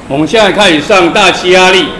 我们现在开始上大气压力。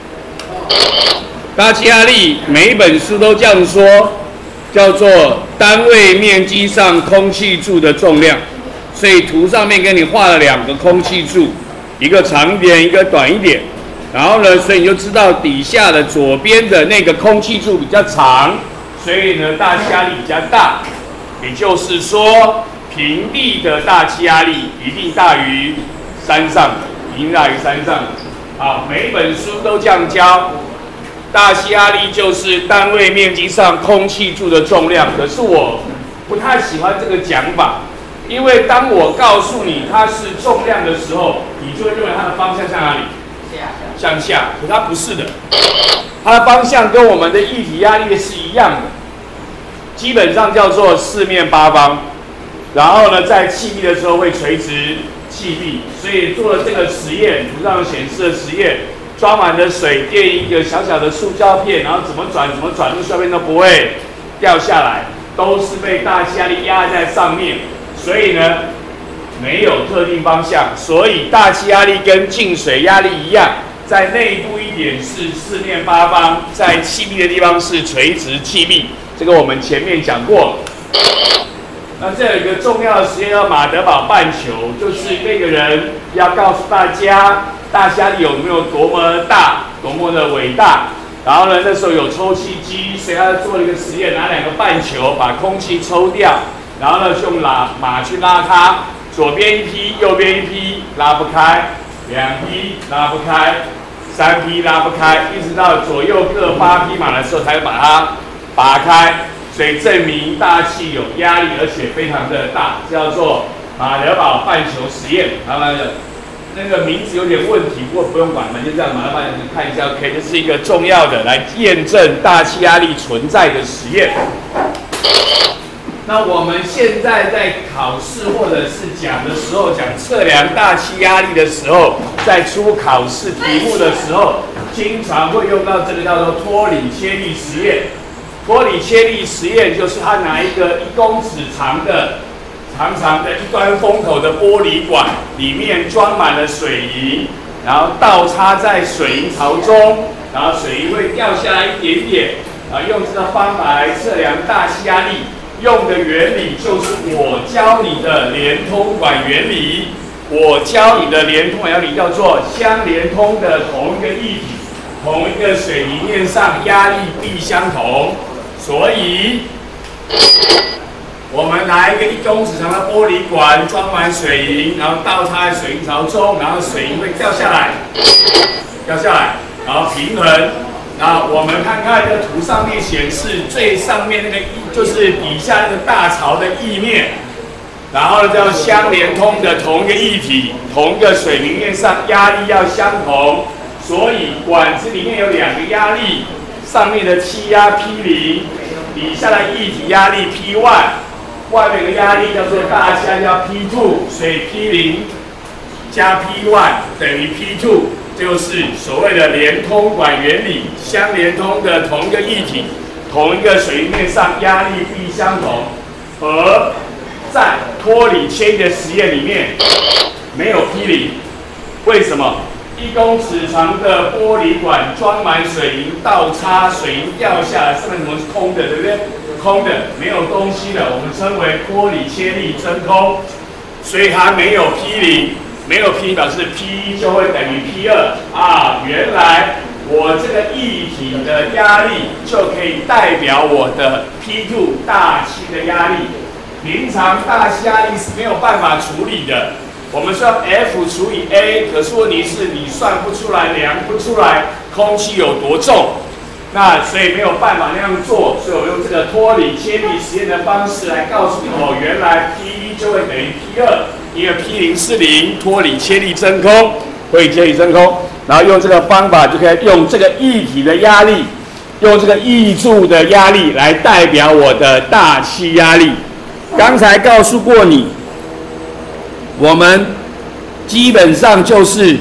大气压力每一本书都这样说，叫做单位面积上空气柱的重量。所以图上面给你画了2个空气柱，一个长一点，一个短一点。然后呢，所以你就知道底下的左边的那个空气柱比较长，所以呢大气压力比较大。也就是说，平地的大气压力一定大于山上的，一定大于山上的。好，每一本书都这样教。大气压力就是单位面积上空气柱的重量。可是我不太喜欢这个讲法，因为当我告诉你它是重量的时候，你就会认为它的方向向哪里？向下。可它不是的，它的方向跟我们的液体压力是一样的，基本上叫做四面八方。然后呢，在气壁的时候会垂直气壁，所以做了这个实验，图上显示的实验，装满了水，垫一个小小的塑胶片，然后怎么转，那个塑胶片都不会掉下来，都是被大气压力压在上面，所以呢，没有特定方向。所以大气压力跟静水压力一样，在内部一点是四面八方，在气壁的地方是垂直气壁，这个我们前面讲过。那这有一个重要的实验叫马德堡半球，就是那个人要告诉大家大气压力有没有多么大，多么的伟大。然后呢，那时候有抽气机，所以他做了一个实验，拿2个半球把空气抽掉，然后呢就用马去拉它，左边一批，右边一批，拉不开；2批拉不开；3批拉不开，一直到左右各8匹马的时候才把它拔开。所以证明大气有压力，而且非常的大，叫做马德堡半球实验。好了，那个名字有点问题，不过不用管了，就这样马德堡半球看一下 ，OK， 这是一个重要的来验证大气压力存在的实验。那我们现在在考试或者是讲的时候，讲测量大气压力的时候，在出考试题目的时候，经常会用到这个叫做托里切利实验。托里切利实验就是他拿一个1公尺长的一端封口的玻璃管，里面装满了水银，然后倒插在水银槽中，然后水银会掉下来一点点，用这个方法来测量大气压力。用的原理就是我教你的连通管原理。我教你的连通管原理叫做相连通的同一个液体，同一个水泥面上压力必相同。所以，我们拿一个1公尺长的玻璃管装满水银，然后倒插在水银槽中，然后水银会掉下来，然后平衡。然后我们看看这图上面显示最上面那个就是底下那个大槽的液面，然后呢叫相连通的同一个液体，同一个水平面上压力要相同，所以管子里面有2个压力。上面的气压 P0， 底下的液体压力 P1， 外面的压力叫做大气压力叫 P2， 所以 P0 加 P1 等于 P2， 就是所谓的连通管原理，相连通的同一个液体，同一个水平面上压力必相同。而在托里切利的实验里面没有 P0， 为什么？1公尺长的玻璃管装满水银，倒插水银掉下来，上面怎么是空的，对不对？空的，没有东西的，我们称为托里切利真空，所以它没有 P0， 没有 P 表示 P1 就会等于 P2啊。原来我这个液体的压力就可以代表我的 P2 大气的压力。平常大气压力是没有办法处理的。我们算 F 除以 A， 可是问题是你算不出来，量不出来空气有多重，那所以没有办法那样做，所以我用这个托里切利实验的方式来告诉你，原来 P1 就会等于 P2， 因为 P0 是0，托里切利真空，托里切利真空，然后用这个方法就可以用这个液体的压力，用这个液柱的压力来代表我的大气压力。刚才告诉过你。我们基本上就是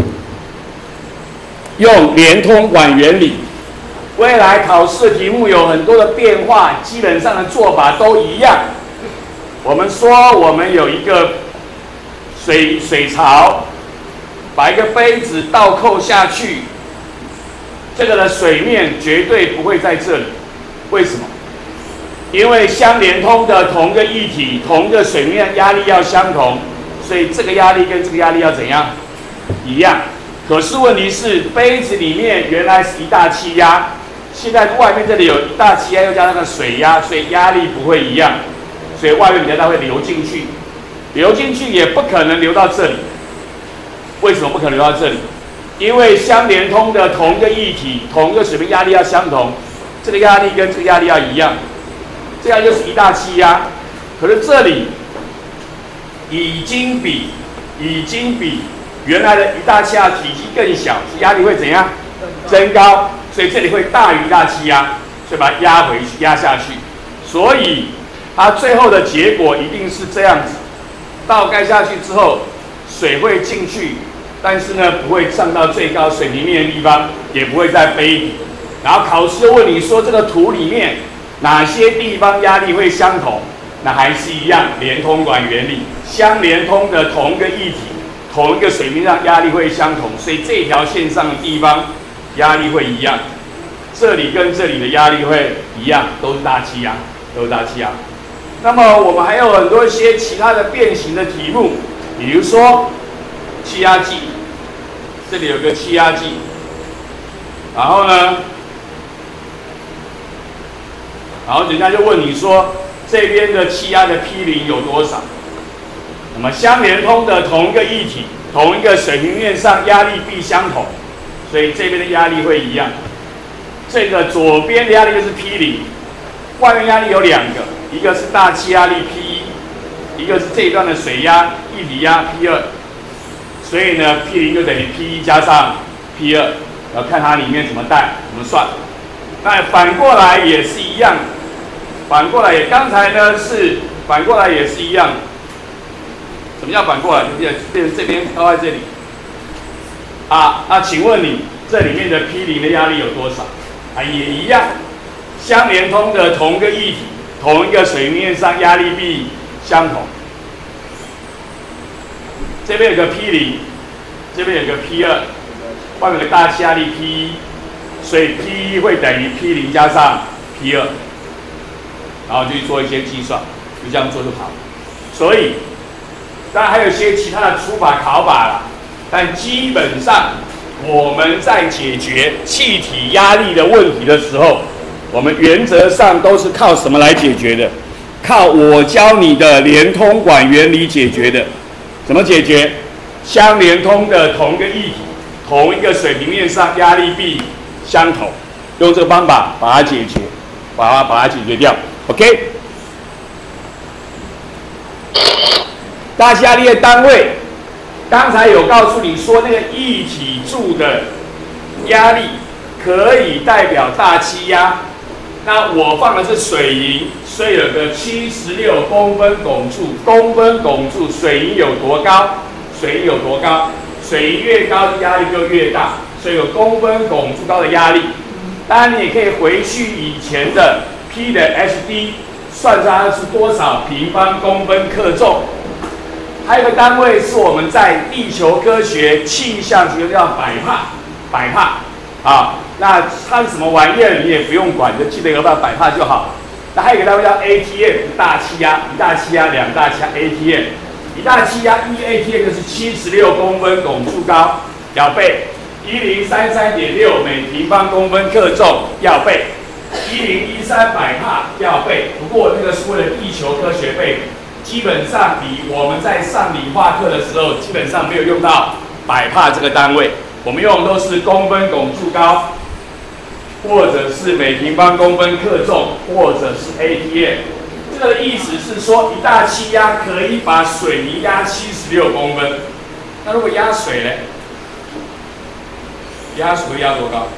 用连通管原理。未来考试的题目有很多的变化，基本上的做法都一样。我们说我们有一个水槽， 把一个杯子倒扣下去，这个的水面绝对不会在这里。为什么？因为相连通的同一个液体、同一个水面压力要相同，所以这个压力跟这个压力要怎样？一样。可是问题是，杯子里面原来是一大气压，现在外面这里有一大气压，又加上个水压，所以压力不会一样，所以外面比较大会流进去，流进去也不可能流到这里。为什么不可能流到这里？因为相连通的同一个液体、同一个水面压力要相同，这个压力跟这个压力要一样，这样就是一大气压。可是这里已经比原来的一大气压体积更小，压力会怎样？增高，所以这里会大于一大气压，所以把它压回去、压下去。所以它最后的结果一定是这样子：倒盖下去之后，水会进去，但是呢不会上到最高水平面的地方，也不会在杯底。然后考试就问你说，这个图里面哪些地方压力会相同？那还是一样，连通管原理，相连通的同一个液体。同一个水面上压力会相同，所以这条线上的地方压力会一样，这里跟这里的压力会一样，都是大气压，都是大气压。那么我们还有很多一些其他的变形的题目，比如说气压计，这里有个气压计，然后人家就问你说这边的气压的 P0 有多少？那么相连通的同一个液体、同一个水平面上压力必相同，所以这边的压力会一样。这个左边的压力就是 P0， 外面压力有两个，一个是大气压力 P1， 一个是这一段的水压、液体压 P2。所以呢 ，P0 就等于 P1 加上 P2， 要看它里面怎么带、怎么算。那反过来也是一样，反过来刚才呢是反过来也是一样。什么叫反过来？就变成这边倒在这里啊，请问你这里面的 P0 的压力有多少？也一样，相连通的同一个液体、同一个水面上压力必相同。这边有个 P0， 这边有个 P2， 外面有个大气压力 P1， 所以 P1 会等于 P0 加上 P2， 然后就去做一些计算，就这样做就好。所以当然还有一些其他的除法考法啦，但基本上我们在解决气体压力的问题的时候，我们原则上都是靠什么来解决的？靠我教你的连通管原理解决的。怎么解决？相连通的同一个液体、同一个水平面上压力必相同，用这个方法把它解决，把它解决掉。OK。大气压力的单位，刚才有告诉你说，那个液体柱的压力可以代表大气压。那我放的是水银，所以有个76公分汞柱，公分汞柱，水银有多高？水银有多高？水银越高，压力就越大，所以有公分汞柱高的压力。当然，你也可以回去以前的 P 的 HD， 算出它是多少平方公分克重。还有一个单位是我们在地球科学气象学叫百帕啊，那它是什么玩意儿你也不用管，就记得有百帕就好。那还有一个单位叫 ATM， 大气压，一大气压、两大气压 ATM， 一大气压1 ATM 就是76公分汞柱高，要背1033.6每平方公分克重，要背1013百帕，要背。不过那个是为了地球科学背的。基本上比我们在上理化课的时候，基本上没有用到百帕这个单位，我们用的都是公分汞柱高，或者是每平方公分克重，或者是 ATM。这个的意思是说，一大气压可以把水泥压76公分。那如果压水呢？压水会压多高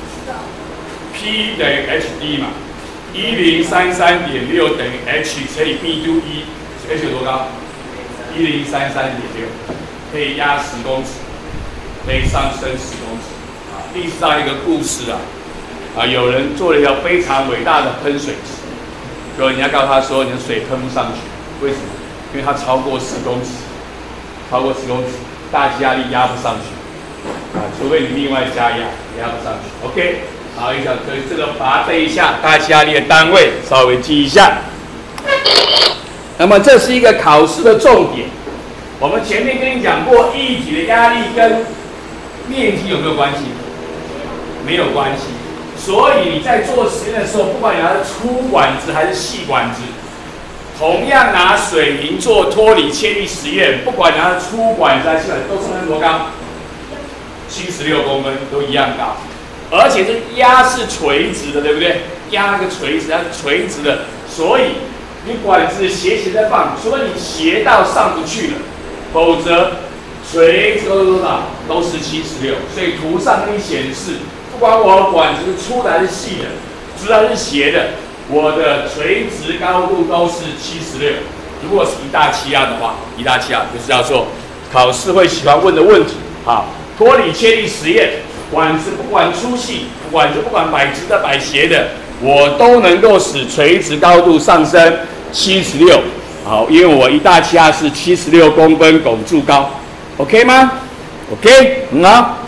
？P 等于 HD 嘛，1033.6等于 H 乘以 B 度1，H 有多高？1033.6，可以压10公尺，可以上升10公尺。历史上一个故事有人做了一条非常伟大的喷水池，结果人家告诉他说，你的水喷不上去，为什么？因为它超过10公尺，超过10公尺。 大气压力压不上去啊，除非你另外加压不上去。OK， 好，一小可以这个把它背一下，大气压力的单位稍微记一下。那么这是一个考试的重点。我们前面跟你讲过，液体的压力跟面积有没有关系？没有关系。所以你在做实验的时候，不管你拿的粗管子还是细管子，同样拿水银做脱离切力实验，不管拿的粗管子还是细管子，都上升多高？76公分，都一样高。而且这压是垂直的，对不对？压那个垂直，它是垂直的，所以你管子斜在放，除非你斜到上不去了，否则垂直都是多少？都是76。所以图上给你显示。不管我管子是粗的还是细的，直还是斜的，我的垂直高度都是76。如果是一大气压的话，一大气压就是叫做考试会喜欢问的问题。好，脱离切力实验，管子不管粗细，管子不管摆直的摆斜的，我都能够使垂直高度上升76。好，因为我一大气压是76公分汞柱高 ，OK 吗 ？OK， 很好。